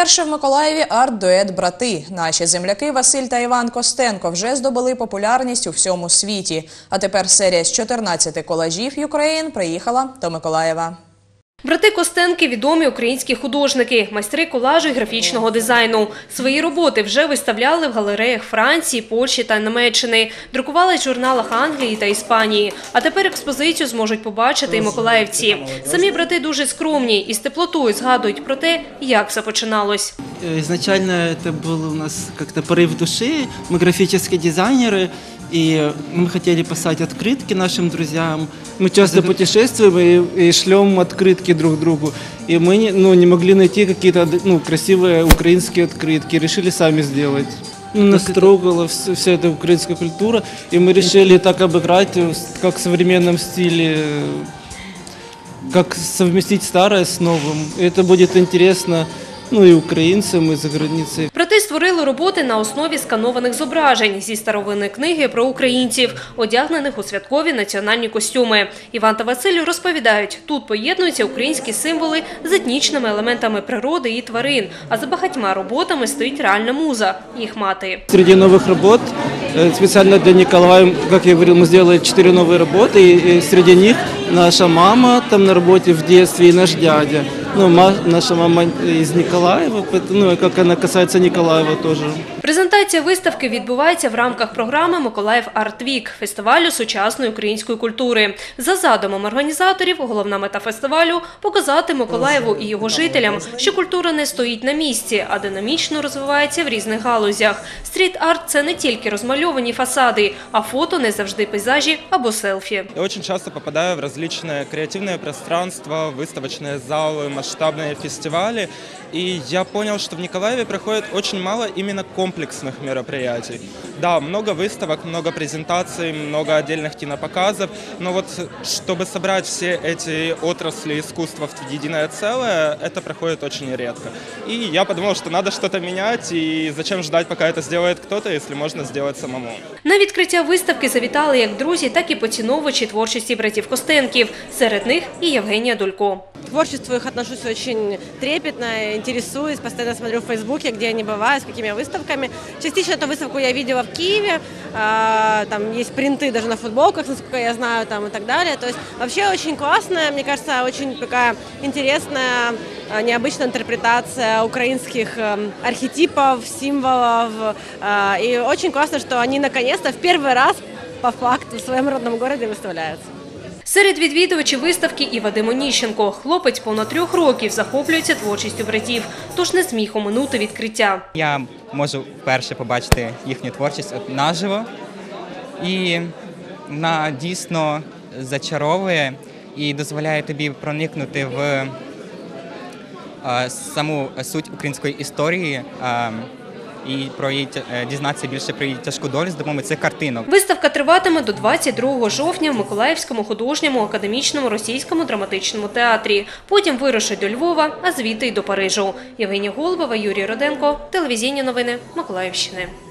Вперше в Миколаєві арт-дует «Брати». Наші земляки Василь та Іван Костенко вже здобули популярність у всьому світі. А тепер серія з 14 колажів «Юкрейн» приїхала до Миколаєва. Брати Костенки – відомі українські художники, майстри колажу і графічного дизайну. Свої роботи вже виставляли в галереях Франції, Польщі та Німеччини. Друкували в журналах Англії та Іспанії. А тепер експозицію зможуть побачити і миколаївці. Самі брати дуже скромні і з теплотою згадують про те, як все починалось. Изначально это был у нас как-то порыв души. Мы графические дизайнеры, и мы хотели писать открытки нашим друзьям. Мы часто путешествуем и шлем открытки друг другу. И мы не могли найти какие-то красивые украинские открытки, решили сами сделать. Нас трогала вся эта украинская культура, и мы решили так обыграть, как в современном стиле, как совместить старое с новым. И это будет интересно і українцям, і за границею. Брати створили роботи на основі сканованих зображень зі старовинної книги про українців, одягнених у святкові національні костюми. Іван та Василь розповідають, тут поєднуються українські символи з етнічними елементами природи і тварин, а за багатьма роботами стоїть реальна муза – їх мати. Среди новых работ, специально для Николая, как я говорил, мы сделали 4 новые работы, и среди них наша мама там на работе в детстве и наш дядя. Наша мама из Николаева, как она касается Николаева тоже. Презентація виставки відбувається в рамках програми «Миколаїв Арт-Вік» – фестивалю сучасної української культури. За задумом організаторів, головна мета фестивалю – показати Миколаєву і його жителям, що культура не стоїть на місці, а динамічно розвивається в різних галузях. Стріт-арт – це не тільки розмальовані фасади, а фото не завжди пейзажі або селфі. Я дуже часто попадаю в різні креативні пространства, виставочні зали, масштабные фестивали, и я понял, что в Николаеве проходит очень мало именно комплексных мероприятий. Да, много выставок, много презентаций, много отдельных кинопоказов, но вот чтобы собрать все эти отрасли искусства в единое целое, это проходит очень редко. И я подумал, что надо что-то менять, и зачем ждать, пока это сделает кто-то, если можно сделать самому. На відкриття виставки завітали як друзі, так і поціновувачі творчості братів Костенків. Серед них і Євгенія Дулько. К творчеству их отношусь очень трепетно, интересуюсь, постоянно смотрю в Фейсбуке, где они бывают, с какими выставками. Частично эту выставку я видела в Киеве, там есть принты даже на футболках, насколько я знаю, там и так далее. То есть вообще очень классная, мне кажется, очень такая интересная, необычная интерпретация украинских архетипов, символов. И очень классно, что они наконец-то в первый раз по факту в своем родном городе выставляются. Серед відвідувачів виставки і Вадим Оніщенко. Хлопець понад 3 років захоплюється творчістю братів, тож не зміг оминути відкриття. Я можу вперше побачити їхню творчість наживо, і вона дійсно зачаровує і дозволяє тобі проникнути в саму суть української історії, і дізнатися більше про її тяжку долю з допомогою цих картинок. Виставка триватиме до 22 жовтня в Миколаївському художньому академічному російському драматичному театрі. Потім вирушить до Львова, а звідти й до Парижу. Євгенія Голубова, Юрій Роденко. Телевізійні новини Миколаївщини.